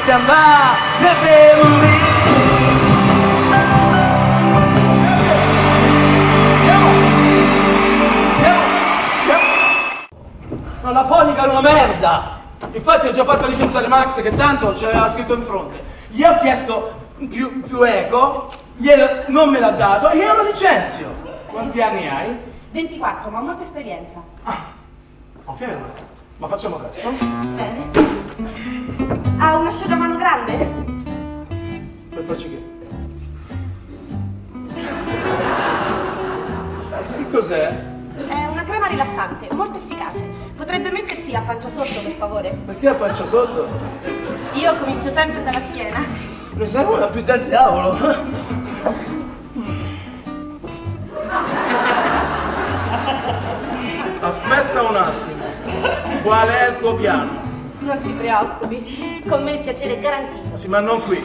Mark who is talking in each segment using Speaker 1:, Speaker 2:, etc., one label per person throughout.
Speaker 1: te andare, se devo morire. Ma la fonica è una merda! Infatti ho già fatto licenziare Max che tanto ce l'aveva scritto in fronte. Gli ho chiesto più eco, non me l'ha dato e io lo licenzio. Quanti anni hai?
Speaker 2: 24, ma ho molta esperienza.
Speaker 1: Ah, ok allora. Ma facciamo presto?
Speaker 2: Bene. Ha un asciugamano grande?
Speaker 1: Per farci che? Che cos'è?
Speaker 2: È una crema rilassante, molto efficace. Potrebbe mettersi a pancia sotto, per favore?
Speaker 1: Perché a pancia sotto?
Speaker 2: Io comincio sempre dalla schiena.
Speaker 1: Ne serve una più del diavolo. Aspetta un attimo. Qual è il tuo piano?
Speaker 2: Non si preoccupi, con me il piacere è garantito.
Speaker 1: Sì, ma non qui.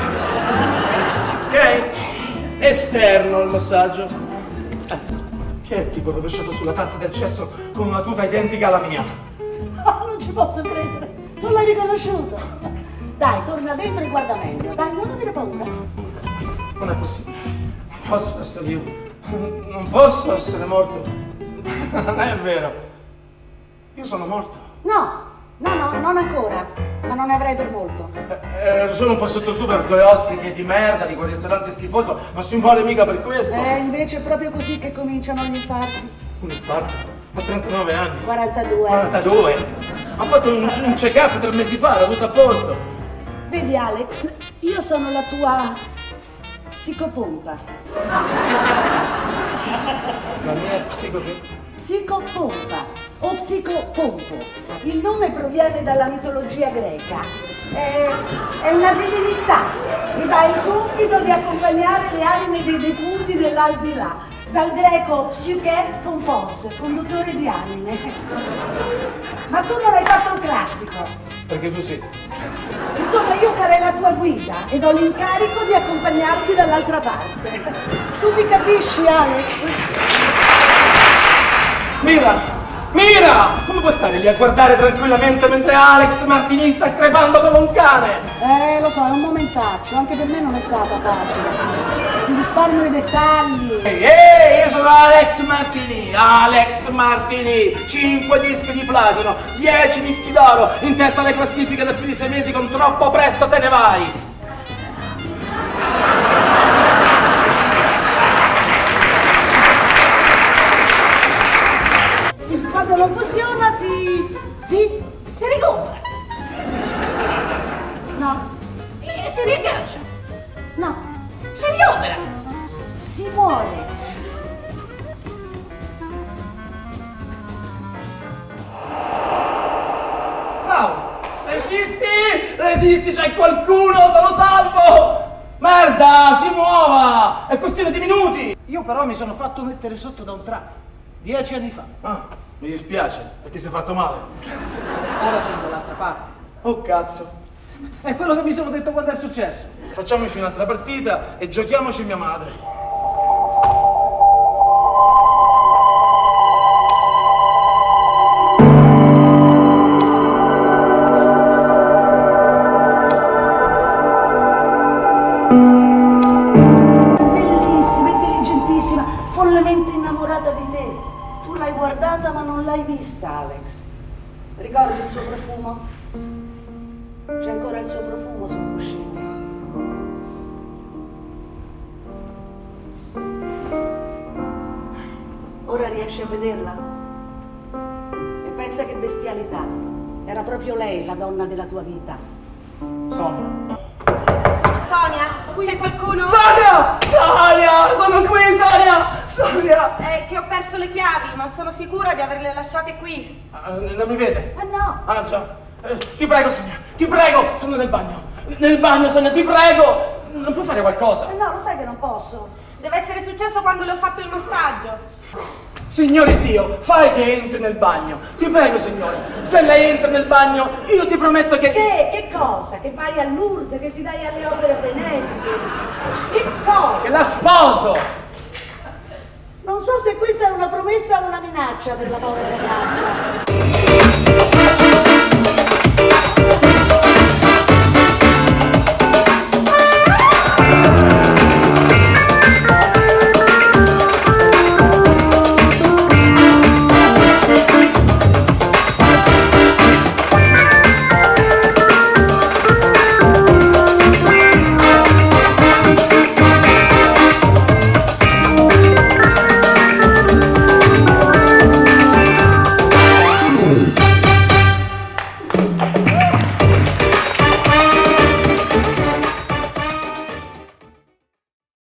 Speaker 1: Ok? Esterno il massaggio. Che è il tipo rovesciato sulla tazza del cesso con una tuta identica alla mia?
Speaker 3: Oh, non ci posso credere, non l'hai riconosciuto. Dai, torna dentro e guarda meglio. Dai, non avere paura.
Speaker 1: Non è possibile. Non posso essere io. Non posso essere morto. Non è vero. Io sono morto.
Speaker 3: No, non ancora, ma non ne avrai per molto.
Speaker 1: Ero solo un po' sottosopra per quelle ostriche di merda di quel ristorante schifoso, non si muore mica per questo.
Speaker 3: Invece è proprio così che cominciano gli infarti.
Speaker 1: Un infarto? A 39 anni?
Speaker 3: 42.
Speaker 1: 42? Ho fatto un check-up 3 mesi fa, era tutto a posto.
Speaker 3: Vedi Alex, io sono la tua psicopompa.
Speaker 1: La mia
Speaker 3: Psicopompa o psicopompo. Il nome proviene dalla mitologia greca. È una divinità ed ha il compito di accompagnare le anime dei defunti nell'aldilà. Dal greco psyche pompos, conduttore di anime. Ma tu non hai fatto il classico.
Speaker 1: Perché tu sì.
Speaker 3: Insomma, io sarei la tua guida ed ho l'incarico di accompagnarti dall'altra parte. Tu mi capisci, Alex?
Speaker 1: Mira! Come puoi stare lì a guardare tranquillamente mentre Alex Martini sta crepando come un cane?
Speaker 3: Lo so, è un momentaccio, anche per me non è stata facile. Ti risparmio i dettagli.
Speaker 1: Ehi, io sono Alex Martini, 5 dischi di platino, 10 dischi d'oro, in testa alle classifiche da più di 6 mesi, con troppo presto te ne vai.
Speaker 3: Quando non funziona si ricompra. No.
Speaker 2: E si riaggancia.
Speaker 3: No.
Speaker 2: Si riopera.
Speaker 3: Si muore.
Speaker 1: Ciao! Resisti, c'è qualcuno, sono salvo! Merda, si muova! È questione di minuti!
Speaker 4: Io però mi sono fatto mettere sotto da un tram 10 anni fa.
Speaker 1: Ah, mi dispiace, e ti sei fatto male.
Speaker 4: Ora sono dall'altra parte.
Speaker 1: Oh cazzo!
Speaker 4: È quello che mi sono detto quando è successo.
Speaker 1: Facciamoci un'altra partita e giochiamoci mia madre.
Speaker 3: Bellissima, intelligentissima, follemente innamorata di te. Tu l'hai guardata ma non l'hai vista, Alex. Ricordi il suo profumo? C'è ancora il suo profumo sul cuscino. Ora riesci a vederla? E pensa che bestialità. Era proprio lei la donna della tua vita.
Speaker 1: Sonia!
Speaker 2: Sono Sonia? C'è qualcuno?
Speaker 1: Sonia! Sono qui, Sonia!
Speaker 2: È che ho perso le chiavi, ma sono sicura di averle lasciate qui.
Speaker 1: Non mi vede?
Speaker 3: No!
Speaker 1: Ah già. Ti prego, Sonia, ti prego! Sono nel bagno! Nel bagno, Sonia, ti prego! Non puoi fare qualcosa?
Speaker 3: No, lo sai che non posso.
Speaker 2: Deve essere successo quando le ho fatto il massaggio.
Speaker 1: Signore Dio, fai che entri nel bagno. Ti prego, signore. Se lei entra nel bagno, io ti prometto che...
Speaker 3: Che cosa? Che vai a Lourdes, che ti dai alle opere benefiche? Che cosa?
Speaker 1: Che la sposo!
Speaker 3: Non so se questa è una promessa o una minaccia per la povera ragazza.